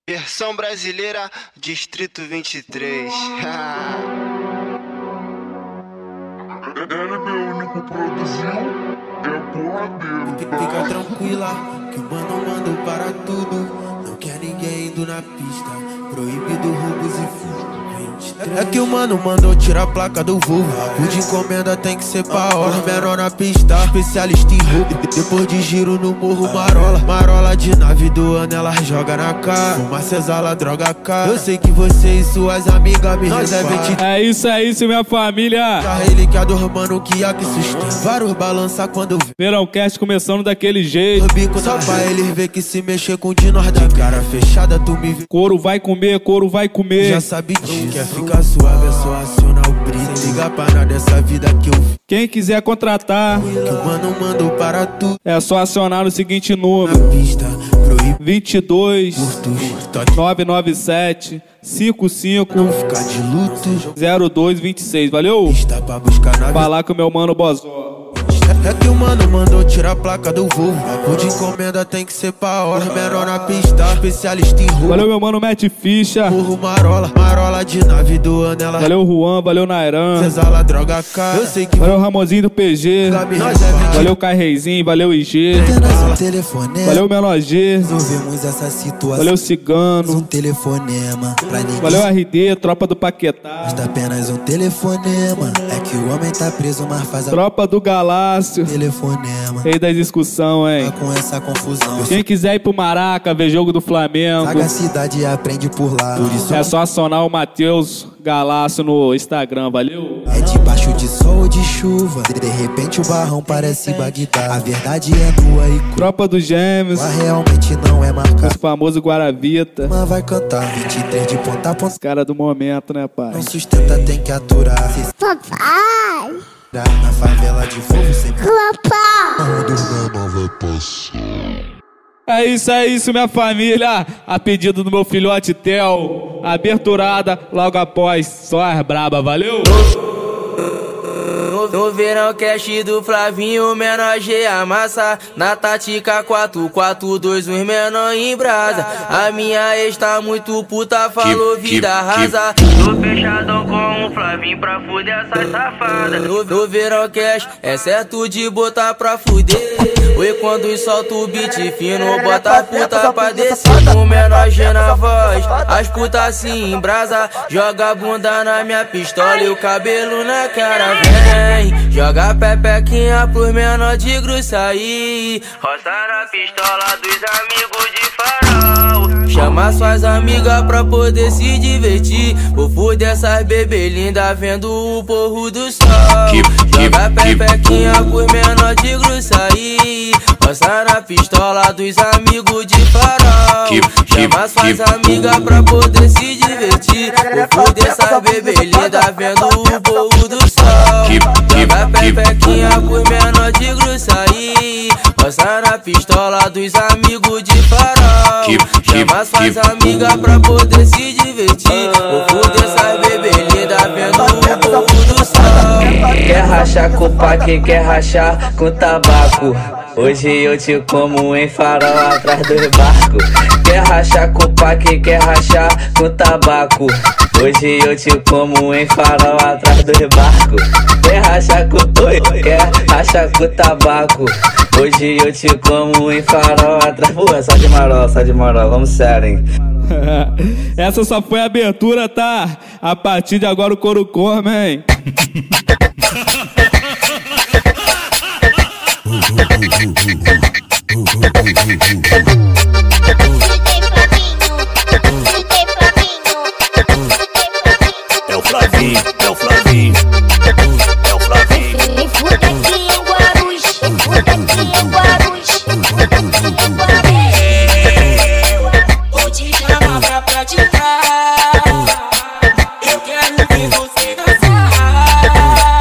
Versão brasileira, Distrito 23. Ele é meu único produziu, é porra dele. Fica tranquila, que o mano mandou para tudo. Não quer ninguém indo na pista, proibido roubos e furtos. É que o mano mandou tirar a placa do Volvo. O de encomenda tem que ser pra hora. Menor na pista, especialista em roubo. Depois de giro no morro, marola. Marola de nave do ano, ela joga na cara. Fumaça exala, droga cara. Eu sei que você e suas amigas me reservem. É isso, minha família. Tá relicado, mano, que há que sustenta. Vários balança quando vi. Verãocast começando daquele jeito. O bico só pra eles ver que se mexer com o de nós de cara fechada, tu me vê. Couro vai comer, couro vai comer. Já sabe disso. Quer ficar suave, é só acionar o brito. Sem ligar pra nada dessa vida que eu vi. Quem quiser contratar, que o mano mandou para tu. é só acionar o seguinte número: Na pista, proíbe 22 curtos. 997 55 Não ficar de luto. 0226. Valeu? Está pra buscar na Falar com o meu mano Bozó. É que o mano mandou tirar a placa do Volvo. O de encomenda tem que ser pra hora. Menor na pista, especialista em roubo. Valeu, meu mano Mete Ficha. Morro marola, marola de nave do ano, ela Valeu, Juan. Valeu, Nairan. exala, droga cara. Eu sei que Valeu, Ramonzinho do PG. Valeu, Carreizinho. Valeu, IG. um telefonema. Valeu, Menor G. Resolvemos essa situação. Valeu, Cigano. Telefonema pra ninguém. Valeu, RD. Tropa do Paquetá. Basta apenas um telefonema. É que o homem tá preso, mas faz a Tropa do Galácio. telefonema. Rei da discussão, hein? Tá com essa confusão. Quem quiser ir pro Maraca, ver jogo do Flamengo, Sagacidade aprende por lá. Por isso é só acionar o Matheus Galácio no Instagram, valeu? é debaixo de sol ou de chuva. De repente o barrão parece Bagdá. A verdade é nua e crua. Tropa dos Gêmeos, Realmente não é marcar. o famoso Guaravita. Mas vai cantar 23 de ponta a ponta. Os caras do momento, né, pai? Não sustenta, tem que aturar. Papai! Na favela de fogo sempre. É isso, minha família. A pedido do meu filhote Theo. Aberturada logo após. Só as braba, valeu? No Verãocast do Flavinho, menor G amassa. Na tática 4-4-2, os menor em brasa. A minha ex tá muito puta, falou vida rasa. Tô fechadão com o Flavinho pra fuder essas safadas. No Verãocast é certo de botar pra fuder. Oi, quando solta o beat fino, bota a puta pra descer. O menor G na voz, as putas se embrasa. Joga a bunda na minha pistola e o cabelo na cara, vem. Joga pepequinha pros menor de sair. Roça na pistola dos amigos de farol. Chama suas amigas pra poder se divertir. Vou fuder essas bebê lindas vendo o porro do sol. Joga pepequinha pros menor de sair. Roça na pistola dos amigos de farol. Chama suas amigas pra poder se divertir. Vou fuder essas bebê lindas vendo o porro do sol. Joga pepequinha pros menor de sair. Roça na pistola dos amigos de farol. Chama suas amigas pra poder se divertir. Vou fuder essas bebê lindas vendo o povo do sol. Quer rachar com o quem quer rachar com tabaco? Hoje eu te como em farol atrás dos barcos. Quer rachar com o quem quer rachar com tabaco? Hoje eu te como em farol atrás dos barcos. Quer rachar com quer rachar com tabaco? Hoje eu te como em farol atrás. Pô, só de moral, vamos sério, hein? Essa só foi a abertura, tá? A partir de agora o couro come, hein? É o Flavinho, é o Flavinho, é o Flavinho. Me fuda aqui em Guarulhos, me fuda aqui em Guarulhos. Vou te chamar pra praticar. Eu quero ver você dançar.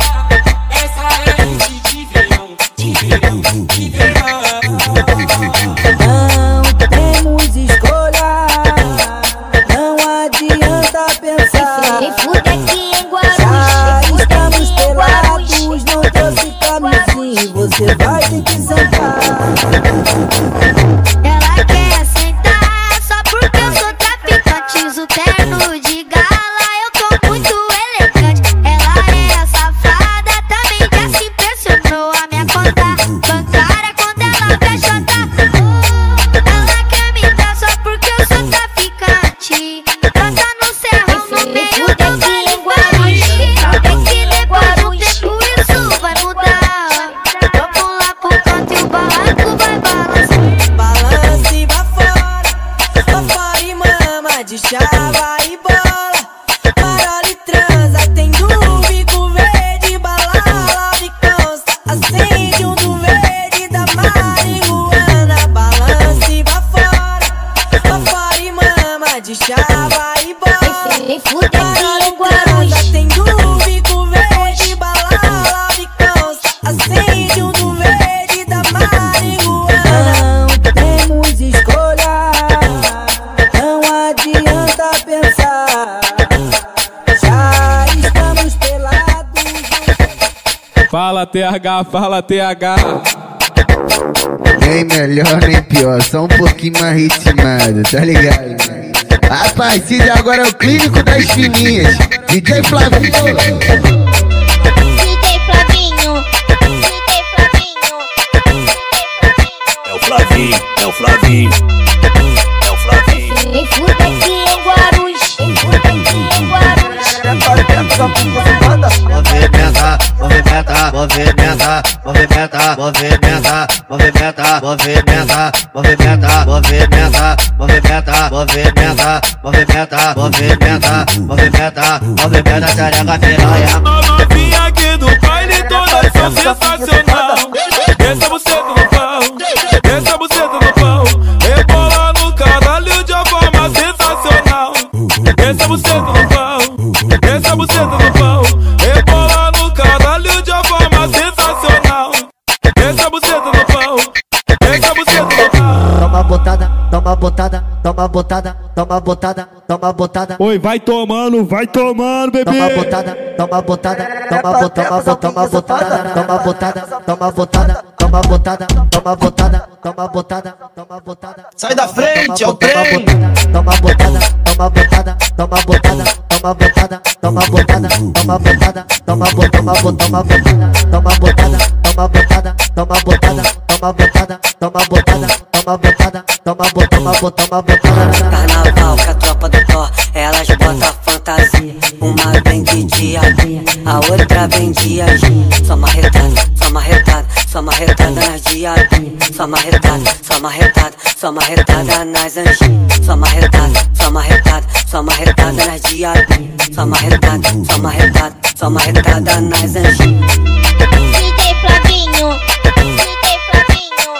de chava e bola. Parola e transa, tem do bico verde, balala de consta. Acende um do verde da marihuana. Balança e vá fora e mama de chava e bola. Vem fuder aqui em Guarulhos. Tem do bico verde, balala de consta. Acende um do verde da marihuana. Não temos escolha, não adianta pensar. Já estamos pelados. Fala TH, fala TH. Nem melhor nem pior, só um pouquinho mais ritmado, tá ligado, né? A partir de agora é o clínico das fininhas, DJ Flavinho. DJ Flavinho. DJ Flavinho. É o Flavinho, é o Flavinho. É o Flavinho. Vem fuder aqui em Guarulhos. Vem fuder aqui em Guarulhos. Movimenta, movimenta, movimenta, movimenta, movimenta, movimenta, movimenta, movimenta, movimenta, movimenta, movimenta, movimenta, movimenta, movimenta, movimenta, xereca piranha. A novinha aqui do baile toda são sensacional. Desce a buceta no pau, desce a buceta no pau. Rebola no caralho de uma forma sensacional. Desce a buceta no pau, desce a buceta no pau. Rebola no caralho de uma forma sensacional. Desce a buceta no pau, desce a buceta no pau. Toma botada, toma botada, toma botada, toma botada, toma botada. Oi, vai tomando, bebê. Toma botada, toma botada, toma botada, toma botada, toma botada, toma botada, toma botada, toma botada, toma botada, toma botada. Sai da frente, é o trem. Toma botada, toma botada, toma botada, toma botada, toma botada, toma botada, toma botada, toma botada, toma botada, toma botada, toma botada, toma botada, toma botada, toma botada, toma botada. Carnaval com a tropa do Thor, elas botam fantasia. Uma vem de dia, a outra vem de agir. Só marretada, só marretada, só marretada nas diabinhas. Só marretada, só marretada, só marretada nas anjinhas. Só marretada, só marretada, só marretada nas diabinhas. Só marretada, só marretada, só marretada nas anjinhas. DJ Flavinho. DJ Flavinho.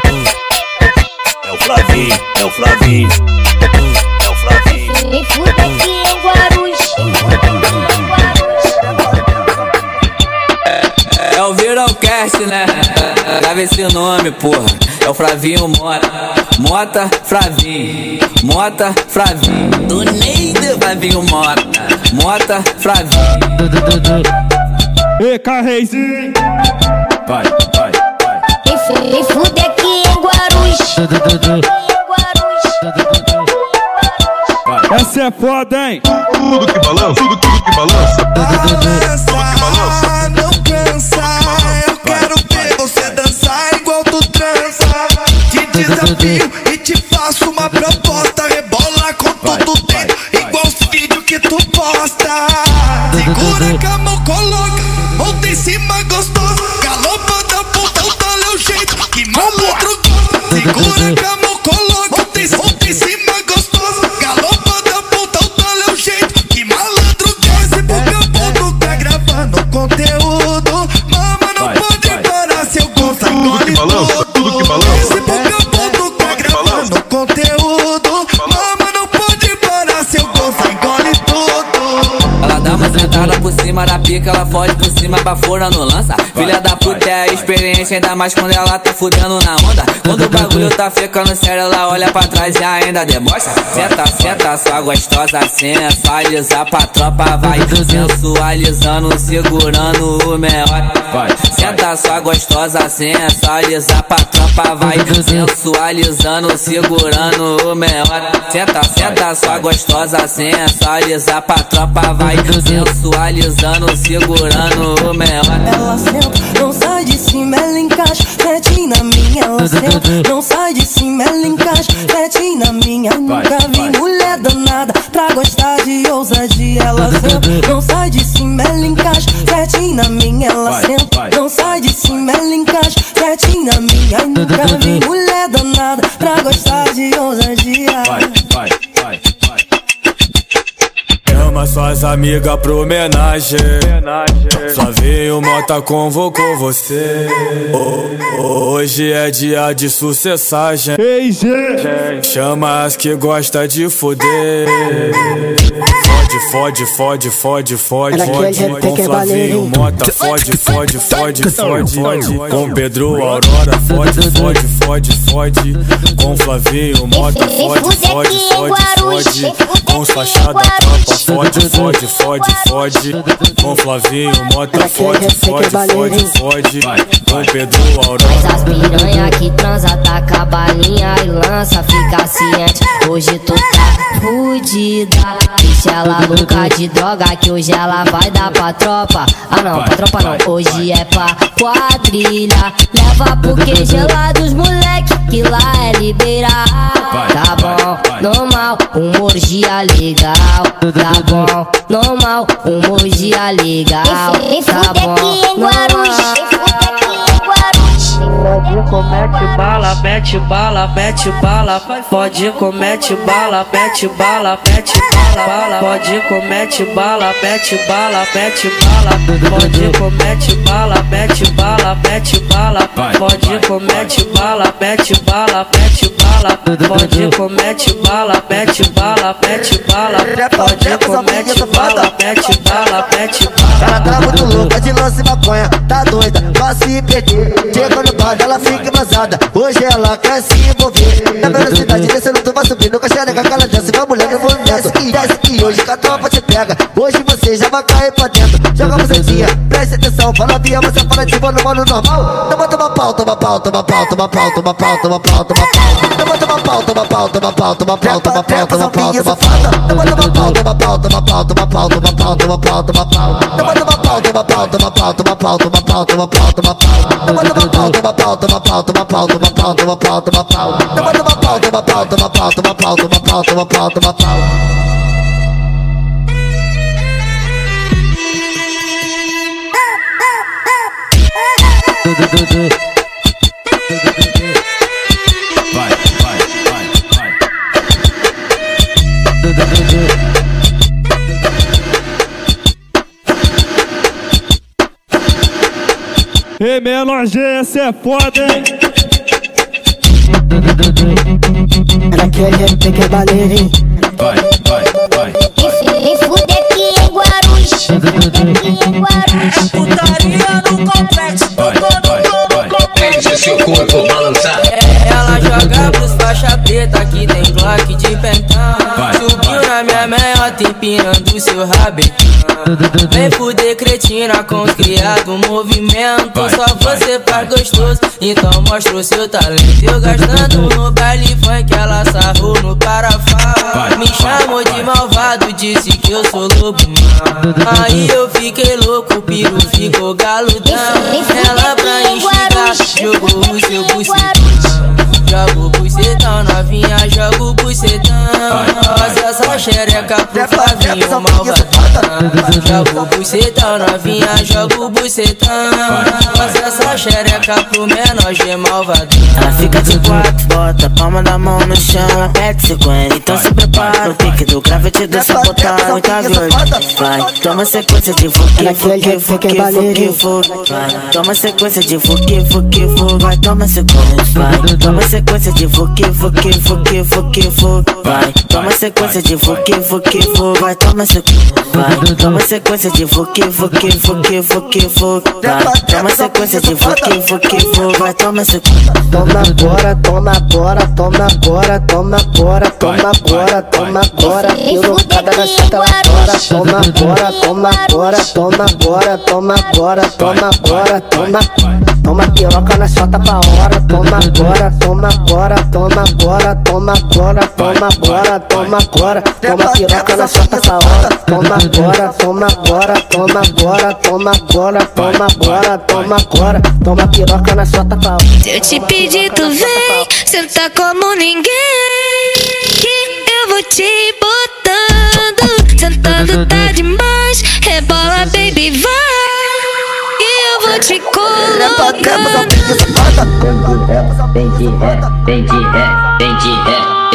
É o Flavinho, é o Flavinho. É o Flavinho. Vem fuder aqui em Guarulhos. Vem fuder aqui em Guarulhos. É o Viralcast, né? Grava esse nome, porra. É o Flavinho Mota. Mota, Flavinho. Mota, Flavinho. Do Neide, Flavinho Mota. Mota, Flavinho. Ei, Carreizinho. Vai, vai, vai. Vem fuder aqui em Guarulhos. Essa é foda, hein? Tudo que balança, tudo que balança. Balança, não cansa. Eu quero ver você dançar igual tu transa. Te desafio e te faço uma proposta. Rebola com tudo dentro, igual os vídeos que tu posta. Segura com a mão, coloca, monta em cima gostoso. Galopa da ponta, olha o jeito que malandro gosta. Segura com a mão, coloca, monta em cima gostoso. Galopa da ponta, olha o jeito que malandro gosta. Porque eu ponto tá gravando conteúdo. Mama não pode parar se eu gosto. Tudo que balança, tudo que balança. Porque eu ponto tá gravando conteúdo. Mama não pode parar se eu gosto. Engole tudo. Ela dá uma sentada por cima da pica, ela fode por cima pra fora no lança. Filha da puta é a experiência, ainda mais quando ela tá fudendo na onda. Quando o bagulho tá ficando sério, ela olha pra trás e ainda debocha. Senta, senta, sua gostosa, sensualiza pra tropa, vai sensualizando, segurando o melhor. Senta, sua gostosa, sensualiza pra tropa, vai sensualizando, segurando o melhor. Senta, senta, sua gostosa, sensualiza pra tropa, vai sensualizando, segurando o melhor. Ela senta, não sai de cima, ela encaixa, mete na minha. Ela senta, não sai de cima, ela encaixa, mete na minha. Nunca vi mulher danada pra gostar de ousadia. Ela senta, não sai de cima, ela encaixa, mete na minha. Ela senta, não sai de cima, ela encaixa, mete na minha. Nunca vi mulher danada pra gostar de ousadia. Suas amigas pro homenagem. Flavinho Mota convocou você. Hoje é dia de sucessagem. Chama as que gosta de foder. Fode, fode, fode, fode, fode. Com Flavinho Mota, fode, fode, fode, fode. Com Pedro Aurora, fode, fode, fode, fode. Com Flavinho Mota, fode, fode, fode, fode. Com os fachada tropa, fode, fode, fode, fode. Com Flavinho Mota, fode, fode, fode, fode. Com Pedro Aurora. Mas as piranha que transa, taca a balinha e lança, fica ciente. Hoje tu tá fudida. Deixa ela louca de droga, que hoje ela vai dar pra tropa. Ah não, pra tropa não, hoje é pra quadrilha. Leva pro que gelados, moleque, que lá é liberar. Tá bom, normal, orgia legal. Tá bom, normal, orgia legal. Tá bom, normal. Pode comete bala, mete bala, mete bala. Pode comete bala, mete bala, mete bala. Pode comete bala, mete bala, mete bala. Pode comete bala, mete bala, mete bala. Pode comete bala, mete bala, mete bala. Pode comete bala, mete bala, mete bala. Pode comete bala, mete bala, mete bala. Ela tá muito louca de lance maconha, tá doida, vai se perder. Chega no bar, ela fica embrasada. Hoje ela quer se envolver. Na velocidade descendo, tu vai subindo com a xereca que ela desce. Vai mulher no movimento e desce que hoje que a tropa te pega. Hoje você já vai cair pra dentro. Joga você dia, preste atenção. Fala via, você fala de mano normal. Toma pau, toma pau, toma pau, toma pau, toma pau, toma pau, toma pau. Toma pau, toma pau, toma pau, toma pau, toma pau, toma pau, toma pau. Toma pau, toma pau, toma pau, toma pau, toma pau, toma pau, toma pau. Toma pau, toma pau, toma pau, toma pau, toma pau, toma pau, toma pau. Toma pau, toma pau, toma pau, toma pau, toma pau, toma pau, toma pau. Toma pau, toma pau, toma pau, toma pau, toma pau, toma pau, toma pau. Vai, vai, vai, vai. Ei, menor G, essa é foda, hein? Ela quer baleirinho. Vai, vai, vai. Me fude aqui em Guarulhos. Putaria no complexo. Deixa seu corpo balançar. Ela joga pros faixa preta que tem Glock de pentão. Subiu na minha meiota empinando seu rabetão. Vem fuder cretina com os criados movimento. Só você faz gostoso, então mostra o seu talento. Eu gastando no baile funk, ela sarrou no parafal. Me chamou de malvado, disse que eu sou lobo mau. Aí eu fiquei louco, o piro ficou galudão. Ela pra enxergar, jogou o seu bucetão. Joga o bucetão, novinha, joga o bucetão. Faz essa xereca pro Flavinho malvadão. Joga o bucetão, novinha, joga o bucetão. Faz essa xereca pro menor G malvadão. Ela fica de quatro, bota a palma da mão no chão, ela pede sequência. Então se prepara, o pique do grave te deixa botar muita violência. Vai, toma sequência de fuque, fuque, fuque, fuque, fuque. Vai, toma sequência de fuque, fuque, fuque. Vai, toma sequência, vai, toma sequência de fuque, fuque, fuque, fuque, fuque. Vai, toma sequência de fuque, fuque, fuque. Vai, toma sequência, vai, toma sequência de fuque, fuque, fuque, fuque, fuque. Vai, toma sequência de fuque, fuque, fuque. Vai, toma sequência. Toma agora, toma agora, toma agora, toma agora, toma agora, toma agora. Pirocada na chata lá fora. Toma agora, toma agora, toma agora, toma agora, toma agora, toma. Toma piroca na chota pra hora. Toma agora, toma agora, toma agora, toma agora, toma agora, toma agora. Toma piroca na chota pra hora. Toma agora, toma agora, toma agora, toma agora, toma agora, toma agora. Toma piroca na chota pra hora. Se eu te pedir, tu vem, senta como ninguém. Que eu vou te botando, sentando tá demais. Rebola, baby, vai. E eu vou te colocando. Vem de ré, vem de ré, vem de ré, vem de ré.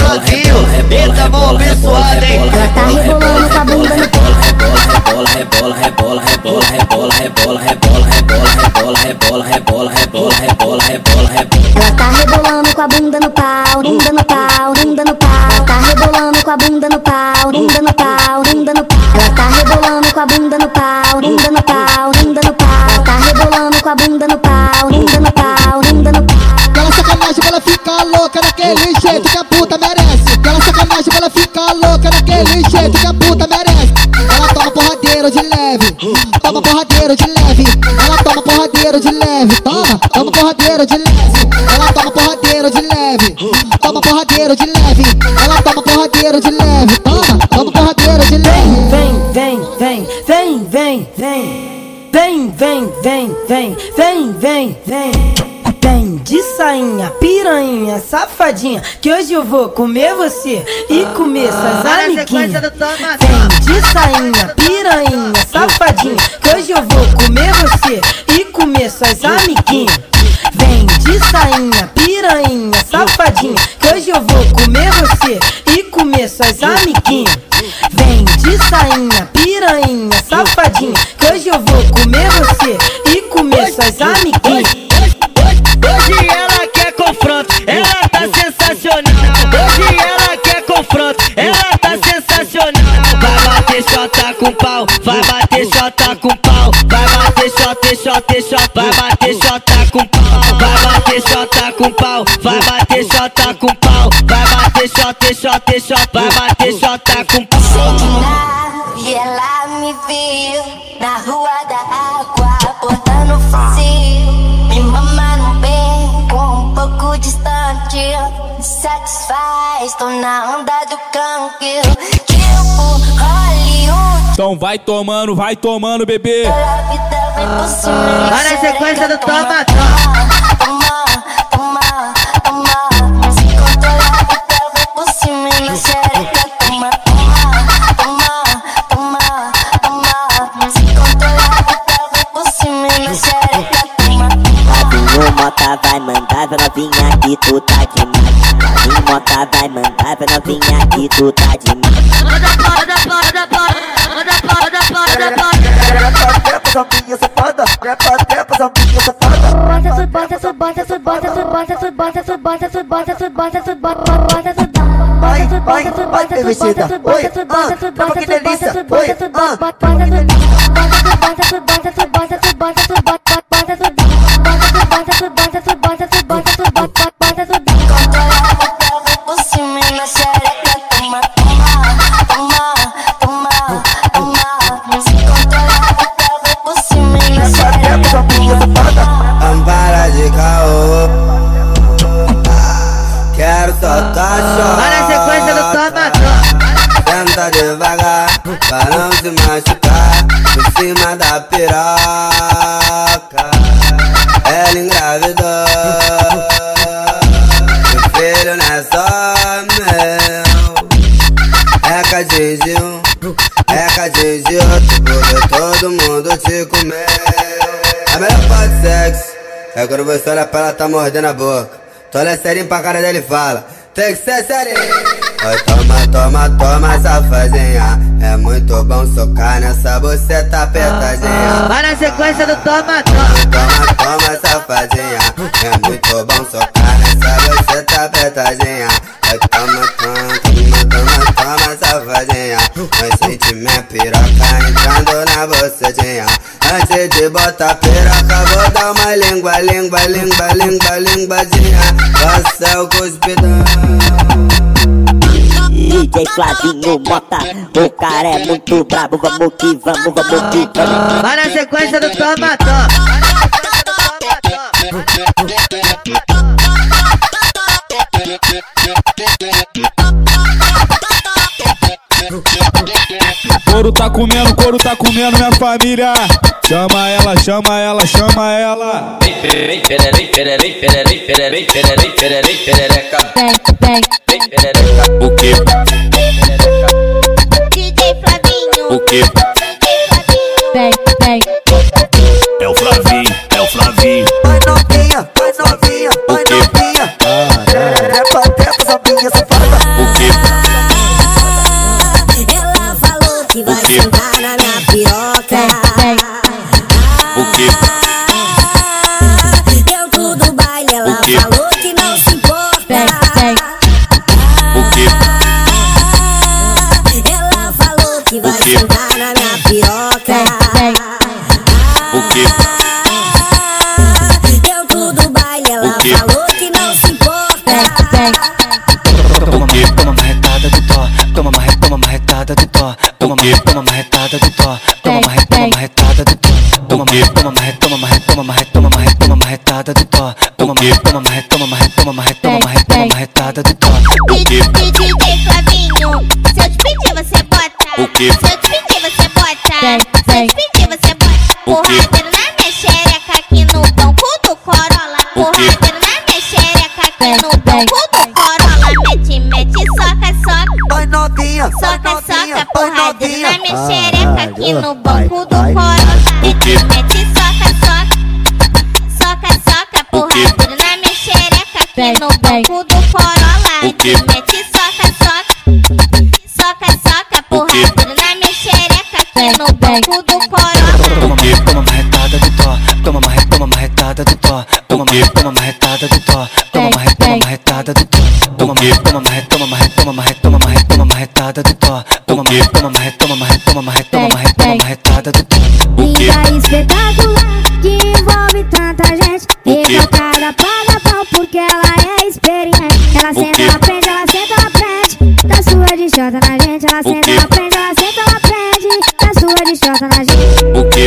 com a bunda no pau, bunda no pau, bunda no pau. Ela tá rebolando com a bunda no pau, bunda no pau, bunda no pau. Tá rebolando com a bunda no pau, bunda no pau, bunda no pau. Aquela sacanagem pra ela ficar louca daquele jeito que a puta merece. Aquela sacanagem pra ela ficar louca daquele jeito que a puta merece. Ela toma porradeiro de leve, toma porradeiro de leve. Ela toma porradeiro de leve, toma porradeiro de leve. Ela toma porradeiro de leve, toma porradeiro de leve. Ela toma porradeiro de leve, toma porradeiro de leve. Vem, vem, vem, vem, vem, vem. Vem, vem, vem, vem, vem, vem, vem. Vem de sainha, piranha, safadinha, que hoje eu vou comer você e comer suas amiguinhas. Vem de sainha, piranha, safadinha, que hoje eu vou comer você e comer suas amiguinhas. Vem de sainha, piranha, safadinha, que hoje eu vou comer você e comer suas amiguinhas. Vem de sainha, piranha, safadinha, que hoje eu vou comer você e comer suas amiguinhas. Hoje ela quer confronto, ela tá sensacional. Hoje ela quer confronto, ela tá sensacional. Vai bater xota com pau, vai bater xota com pau. Vai bater xota, xota, xota, vai bater xota com pau. Vai bater xota com pau, vai bater xota com pau. Vai bater xota, xota, xota, vai bater xota com pau. E ela me viu na rua da água, portando fuzil. Me mamando bem, com um pouco distante. Me satisfaz, tô na onda do canquil. Tipo Hollywood. Então vai tomando, bebê. Vai na sequência do toma, toma, toma, toma. Se controlar, então vem por cima e na xereca. Toma, toma, toma, toma, toma. Se controlar, então vem por cima e na xereca. Toma, Flavinho Mota vai mandar pra novinha que tu tá demais. Flavinho Mota vai mandar pra novinha que tu tá demais. Novinha safada, bota que delícia, Ampara de caô, quero só tá chorando. vai na sequência do toma, Senta devagar, pra não se machucar. Por cima da piroca, ela engravidou. Meu filho não é só meu. É cadinho de um, é cadinho de outro, porque todo mundo te comer. A melhor parte do sexo é quando você olha pra ela, tá mordendo a boca. Tu olha serinho pra cara dela e fala: tem que ser serinho. Oi, toma, toma, toma, safadinha. É muito bom socar nessa buceta apertadinha. vai na sequência do toma, Toma, toma, safadinha. É muito bom socar nessa buceta apertadinha. Oi, toma, toma, toma, toma, toma, safadinha. Vai sentir minha piroca entrando na bucetinha. Antes de botar piroca, vou dar uma língua, língua, língua, língua, linguadinha. Passa o cuspidão. DJ Flavinho Mota, o cara é muito brabo, vamos que vamos, vamos que vamos. vai na sequência do toma, Couro tá comendo minha família. Chama ela, chama ela, chama ela. Vem, pererei, pererei, pererei, pererei, pererei, pererei, perereca. Vem, perereca. O que? DJ Flavinho. O que? É o Flavinho, é o Flavinho. vai novinha, vai novinha, vai novinha. Trepa, novinha safada. O que? Ela falou que vai sentar na minha piroca. O que? Dentro do baile ela O quê? falou que não se importa. O que? sentar na minha piroca. O que? Dentro do baile ela falou que não se importa. Toma marretada do tó, toma marretada do tó, toma marretada do tó, toma marretada do tó, toma marretada do tó, toma marretada do tó. DJ Flavinho, se eu te pedir você bota. O quê? Se eu te pedir você bota. Se eu te pedir você bota. Porradeiro na minha xereca aqui no banco do Corolla. Porradeiro na minha xereca aqui no banco do Corolla. Mete, soca. Vai novinha, Soca, porradeiro na minha xereca aqui no banco do Corolla. Mete, soca. Soca, porradeiro na minha xereca aqui no banco do Corolla. Mete, soca. Soca, porradeiro na minha xereca aqui no banco do Corolla. Toma marretada do tó, toma marretada do tó, toma marretada do tó, toma marretada do tó, toma marretada do tó, toma marretada do tó. Linda espetacular que envolve tanta gente. Recalcada paga pau porque ela é experiente. Ela senta, ela prende, dá sua de chota na gente. Ela senta, ela prende, dá sua de chota na gente. O que?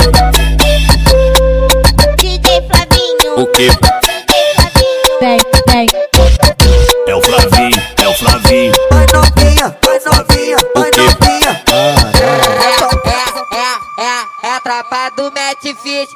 DJ Flavinho. O que? Vem. É o Flavinho, é o Flavinho. vai novinha, vai novinha. É a tropa do Mete Fish.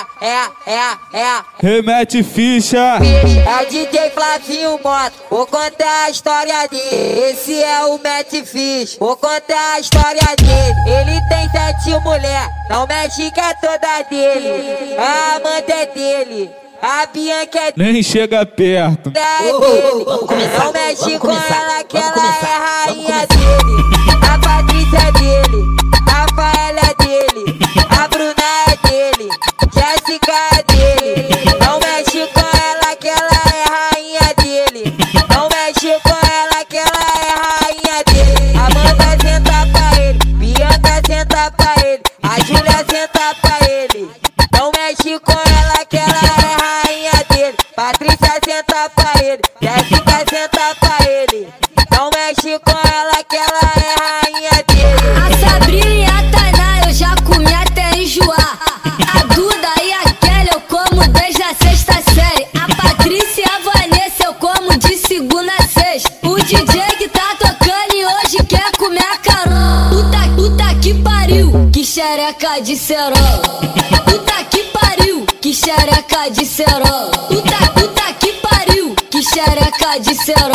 Remete ficha. É o DJ Flavinho Moto. Vou contar a história dele. Esse é o Mete Fish. Vou contar a história dele. Ele tem 7 mulheres. Não mexe que é toda dele. A amante é dele. A Bianca é Nem chega perto. dele. Não mexe com ela que ela é rainha dele. A Patrícia é dele. A Rafaela é dele. A Bruna é dele. Jéssica é dele. Não mexe com ela que ela é rainha dele. Não mexe com ela que ela é rainha dele. Amanda senta pra ele. Bianca senta pra ele. A Júlia senta pra ele. Não mexe com ela que ela é rainha dele. Patrícia senta pra ele. Jéssica senta pra ele. Não mexe com ela que ela é rainha dele. A Sabrina e a Tainá eu já comi até enjoar. A Duda e a Kelly eu como desde a 6ª série. A Patrícia e a Vanessa eu como de segunda a sexta. O DJ que tá tocando e hoje quer comer a carona. Puta que pariu, que xereca de cerol. Puta que pariu, que xereca de cerol. Puta que pariu, que xereca de cerol.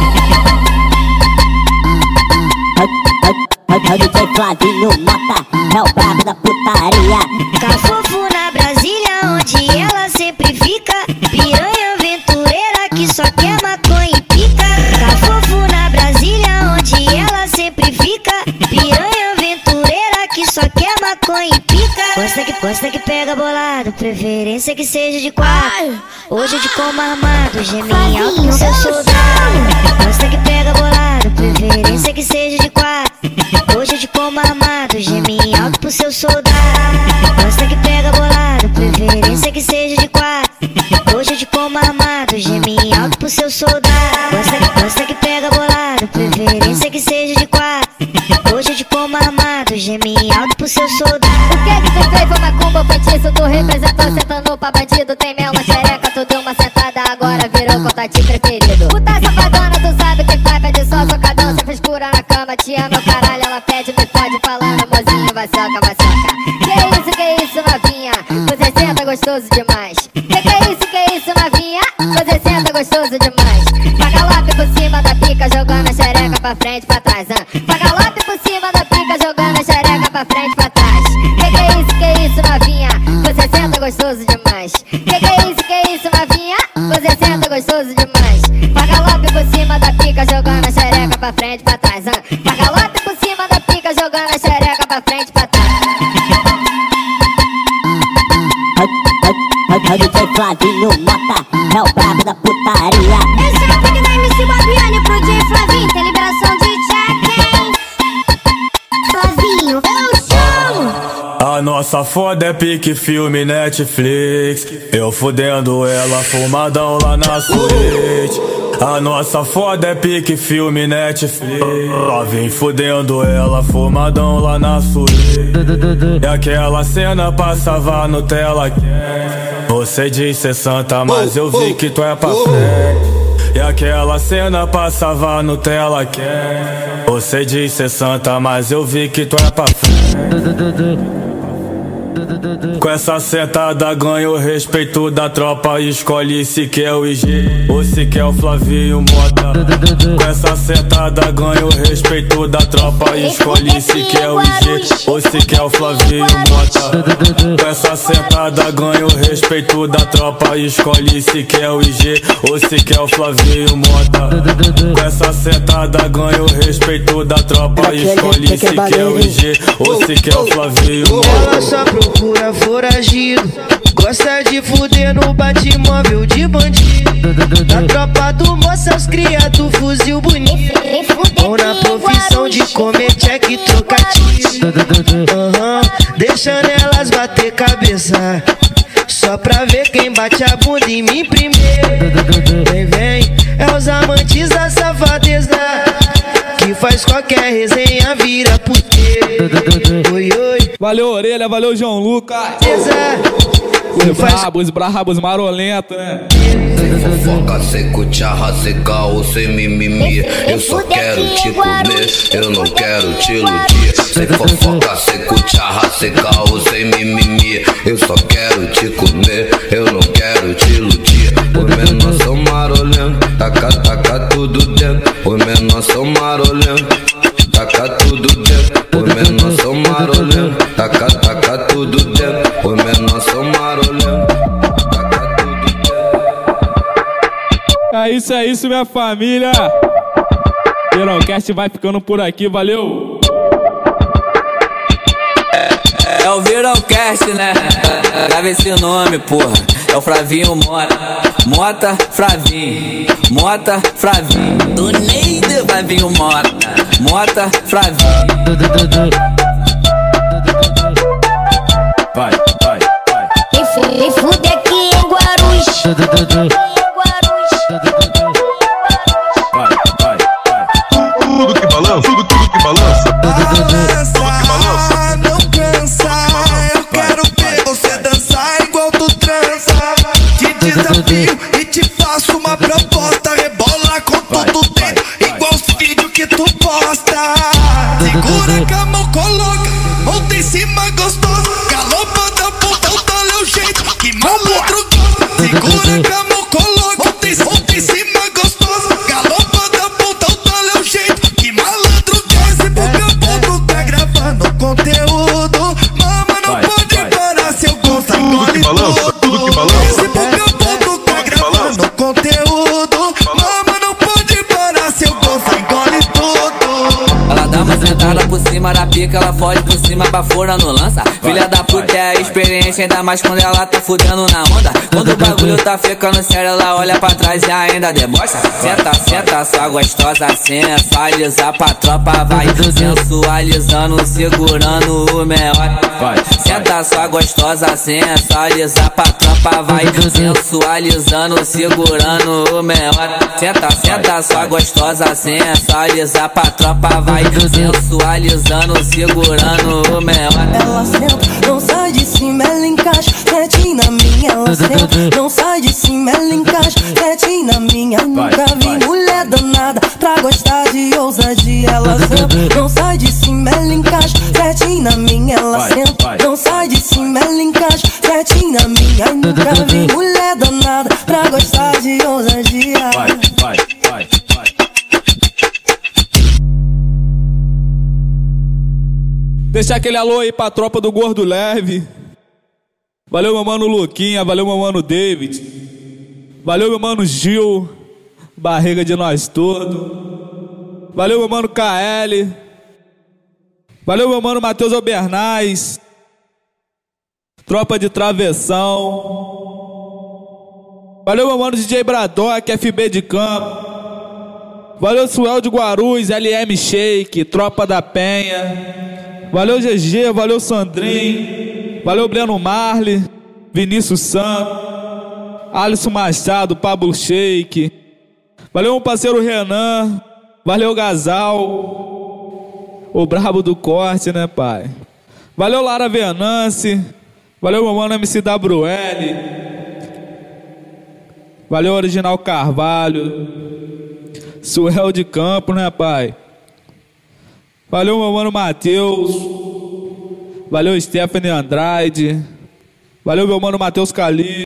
É o DJ Flavinho Mota, é o brabo da putaria. Cafofo na Brasília, onde ela sempre fica. Piranha aventureira que só quer maconha e pica. Cafofo na Brasília, onde ela sempre fica. Piranha aventureira que só quer maconha e pica. Gosta que pega bolado, preferência que seja de 4. Hoje de como armado, geminho alto com seu soldado. Gosta que pega bolado, preferência que seja de 4. Hoje de como armado, geminho alto pro seu soldado. Gosta que pega bolado, preferência que seja de 4. Hoje de como armado, geminho alto pro seu soldado. Gosta que pega bolado, preferência que seja de 4. Hoje de como armado, geminho alto pro seu soldado. O que tu fez foi macumba, feitiço, tu representou sentando pra bandido. Tem mel na xereca, tu deu uma sentada, agora virou contatinho preferido. Puta safadona, tu sabe que faz, pede só socadão, sem frescura na cama. Te ama o caralho, ela pede, me pode falando, mozinho, vai soca. Que isso, novinha, você senta gostoso demais. Que isso, novinha, você senta gostoso demais. Pagalope por cima da pica, jogando a xereca pra frente, pra trás. Pagalope por cima da pica, jogando a xereca pra frente, pra trás. Que isso, novinha, você senta gostoso demais. Que isso, novinha, você senta gostoso demais. Pagalope por cima da pica, jogando a xereca pra frente, pra trás. Pagalope por cima da pica, jogando a xereca pra frente, pra trás. É o DJ Flavinho Mota, é o brabo da putaria. Esse é o pique da MC Babiane pro DJ Flavinho, tem liberação de check, hein? Flavinho, nossa foda é pique filme Netflix. Eu fudendo ela, fumadão lá na suíte. A nossa foda é pique filme Netflix. Vem fudendo ela, fumadão lá na suíte. E aquela cena passava no tela. Você diz ser santa, mas eu vi que tu é pra frente. E aquela cena passava no tela. Você diz ser santa, mas eu vi que tu é pra frente. Com essa sentada ganho o respeito da tropa. Escolhe se quer o IG ou se quer o Flavinho Mota. Com essa sentada ganho o respeito da tropa. Escolhe se quer o IG ou se quer o Flavinho Mota. Com essa sentada ganho o respeito da tropa. Escolhe se quer o IG ou se quer o Flavinho Mota. Com essa sentada ganho o respeito da tropa. Escolhe se quer o IG ou se quer o Flavinho Mota. Procura foragido, gosta de fuder no bate-móvel de bandido. Na tropa do moças cria do fuzil bonito. Ou na profissão de comer check e trocar tiro. Deixando elas bater cabeça, só pra ver quem bate a bunda em mim primeiro. Vem, vem, é os amantes da safadeza, que faz qualquer resenha vira puteiro. Oi, oi. Valeu, Orelha, valeu, João Lucas. Os brabos marolentos, né? Sem fofoca, sem cucharra, sem caô, sem mimimi. Eu só quero te comer, eu não quero te iludir. Sem fofoca, sem cucharra, sem caô, sem mimimi. Eu só quero te comer, eu não quero te iludir. Os menores são marolentos, taca tudo dentro. Os menores são marolentos, taca tudo dentro. Os menores são marolentos, taca tudo dentro. Os menores são marolentos, taca tudo dentro. É isso, minha família. Verãocast vai ficando por aqui, valeu. É o Verãocast, né? Grava esse nome, porra. É o Flavinho Mota. Mota, Flavinho. Mota, Flavinho. Do Neide, Flavinho Mota. Mota, Flavinho. Vai, vai, vai. Quem fude aqui em Guarulhos. Vai, vai, vai. Tudo que balança, tudo que balança. Não cansa, eu quero ver você dançar igual tu trança. Te desafio e te faço uma proposta. Rebola com tudo dentro, igual os vídeos que tu posta. Segura com a mão, coloca, monta em cima gostoso. Galopa da puta, olha o jeito que malandro gosta. Segura com a mão, coloca, monta em cima gostoso. Galopa da puta, olha o jeito que malandro gosta. Porque o povo tá gravando conteúdo, mama não pode parar se eu gosto. Tudo que balança, tudo que balança. Porque o povo tá gravando conteúdo, mama não pode parar se eu gosto. Engole tudo. Ela dá uma sentada por cima da pica, ela foge por cima, bafora no lança. Filha da puta é a experiência, ainda mais quando ela tá fudendo na onda. Quando o bagulho tá ficando sério, ela olha pra trás e ainda debocha. Senta, senta, sua gostosa, sensualiza pra tropa, vai sensualizando, segurando o melhor. Senta, sua gostosa, sensualiza pra tropa, vai sensualizando, segurando o melhor. Senta, senta, sua gostosa, sensualiza pra tropa, vai sensualizando, segurando o melhor. Ela senta, não sai de cima, ela encaixa quietinho na minha. Ela senta, não sai de cima, ela encaixa quietinho na minha. Nunca vi mulher danada pra gostar de ousadia. Ela senta, não sai de cima, ela encaixa quietinho na minha. Ela senta, não sai de cima, ela encaixa quietinho na minha. Nunca vi mulher danada pra gostar de ousadia. Vai, vai, vai, vai. Deixar aquele alô aí pra tropa do Gordo Leve. Valeu, meu mano Luquinha. Valeu, meu mano David. Valeu, meu mano Gil. Barriga de nós todos. Valeu, meu mano KL. Valeu, meu mano Matheus Albernaz. Tropa de Travessão. Valeu, meu mano DJ Bradock, FB de Campo. Valeu, Suel de Guarulhos, LM Shake, Tropa da Penha. Valeu, GG, valeu, Sandrinho. Valeu, Breno Marley, Vinícius Santos, Alisson Machado, Pablo Sheik. Valeu, meu parceiro Renan. Valeu, Gasal, o brabo do corte, né, pai? Valeu, Lara Venance. Valeu, meu mano MCWL. Valeu, Original Carvalho. Suel de Campo, né, pai? Valeu, meu mano Matheus. Valeu, Stephanie Andrade. Valeu, meu mano Matheus Cali.